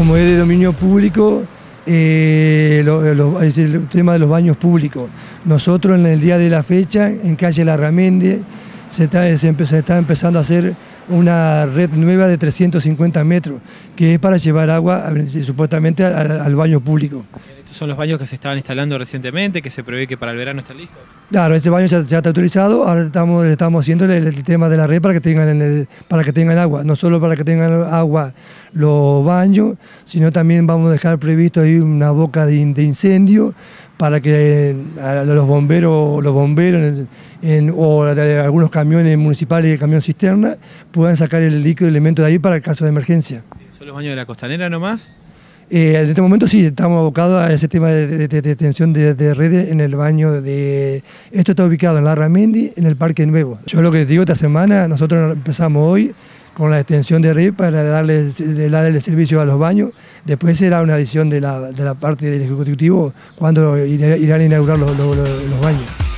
como es de dominio público, es el tema de los baños públicos. Nosotros en el día de la fecha, en calle Larramendi, se está empezando a hacer una red nueva de 350 metros, que es para llevar agua supuestamente al baño público. ¿Estos son los baños que se estaban instalando recientemente, que se prevé que para el verano estén listos? Claro, este baño ya está autorizado, ahora estamos haciendo el tema de la red para que tengan agua, no solo para que tengan agua los baños, sino también vamos a dejar previsto ahí una boca de incendio para que los bomberos o algunos camiones municipales y camión cisterna puedan sacar el líquido elemento de ahí para el caso de emergencia. ¿Son los baños de la costanera nomás? En este momento sí, estamos abocados a ese tema de extensión de redes en el baño de... Esto está ubicado en Larramendi, en el Parque Nuevo. Yo lo que te digo, esta semana nosotros empezamos hoy con la extensión de red para darle servicio a los baños. Después será una decisión de la parte del Ejecutivo cuando irán a inaugurar los baños.